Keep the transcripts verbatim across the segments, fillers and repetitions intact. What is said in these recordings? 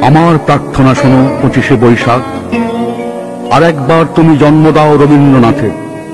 আমার প্রার্থনা শোনো পঁচিশে বৈশাখ, আর একবার তুমি জন্ম দাও রবীন্দ্রনাথের।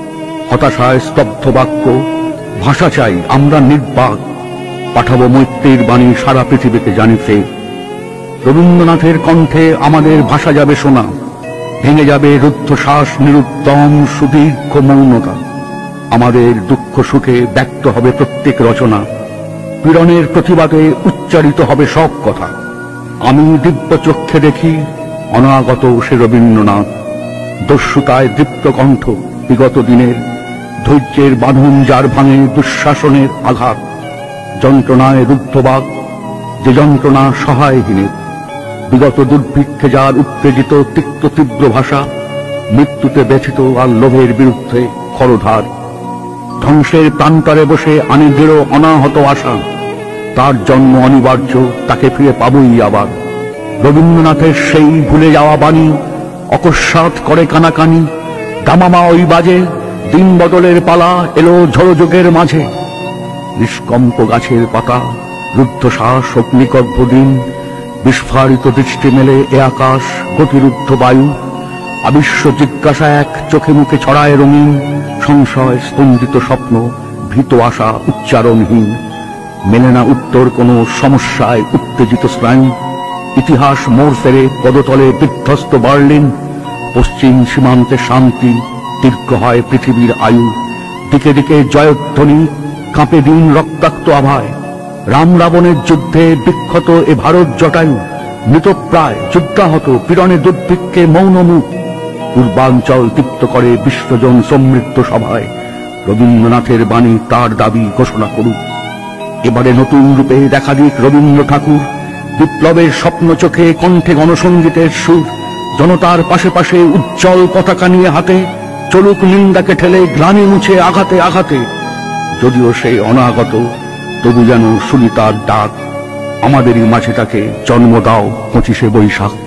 হতাশায় স্তব্ধ বাক্য, ভাষা চাই আমরা নির্বাক, পাঠাবো মৈত্রীর বাণী সারা পৃথিবীকে জানিতে। রবীন্দ্রনাথের কণ্ঠে আমাদের ভাষা যাবে শোনা, ভেঙে যাবে রুদ্ধশ্বাস নিরুদ্যম সুদীর্ঘ মৌনতা। আমাদের দুঃখ সুখে ব্যক্ত হবে প্রত্যেক রচনা, পীড়নের প্রতিবাদে উচ্চারিত হবে সব কথা। আমি দিব্য চক্ষে দেখি অনাগত সে রবীন্দ্রনাথ, দস্যুতায় দীপ্ত কণ্ঠ বিগত দিনের, ধৈর্যের বাঁধন যার ভাঙে দুঃশাসনের আঘাত, যন্ত্রণায় রুদ্ধবাক যে যন্ত্রণা সহায়হীনের, বিগত দুর্ভিক্ষে যার উত্তেজিত তিক্ত তীব্র ভাষা, মৃত্যুতে ব্যথিত আর লোভের বিরুদ্ধে খরধার, ধ্বংসের প্রান্তরে বসে আনি দৃঢ় অনাহত আশা। তার জন্ম অনিবার্য, তাকে ফিরে পাবই আবার। রবীন্দ্রনাথের সেই ভুলে যাওয়া বাণী অকস্মাৎ করে কানাকানি, দামামা ওই বাজে, দিন বদলের পালা এলো ঝড়যোগের মাঝে। নিষ্কম্প গাছের পাতা, রুদ্ধশ্বাস অগ্নিগর্ভ দিন, বিস্ফারিত দৃষ্টি মেলে এ আকাশ গতিরুদ্ধ বায়ু। আবিশ্ব জিজ্ঞাসা এক চোখে মুখে ছড়ায় রঙিন, সংশয় স্পন্দিত স্বপ্ন ভীত আশা উচ্চারণহীন। মেলে না উত্তর কোন সমস্যায় উত্তেজিত স্নায়ু, ইতিহাস মোড় ফেরে পদতলে বিধ্বস্ত বার্লিন। পশ্চিম সীমান্তে শান্তি, দীর্ঘ হয় পৃথিবীর আয়ু। দিকে দিকে জয়ধ্বনি, কাঁপে দিন রক্তাক্ত আভায়। রাম রাবণের যুদ্ধে বিক্ষত এ ভারত জটায়ু, মৃতপ্রায় যুদ্ধাহত পীড়নে দুর্ভিক্ষে মৌন মুখ। পূর্বাঞ্চল তৃপ্ত করে বিশ্বজন সমৃদ্ধ সভায়, রবীন্দ্রনাথের বাণী তার দাবি ঘোষণা করুক। এবারে নতুন রূপে দেখা দিক রবীন্দ্র ঠাকুর, বিপ্লবের স্বপ্ন চোখে কণ্ঠে গণসঙ্গীতের সুর। জনতার পাশে পাশে উজ্জ্বল পতাকা নিয়ে হাতে, চলুক নিন্দাকে ঠেলে গ্লানি মুছে আঘাতে আঘাতে। যদিও সে অনাগত, তবু যেন শুনি তার ডাক, আমাদেরই মাঝে তাকে জন্ম দাও পঁচিশে বৈশাখ।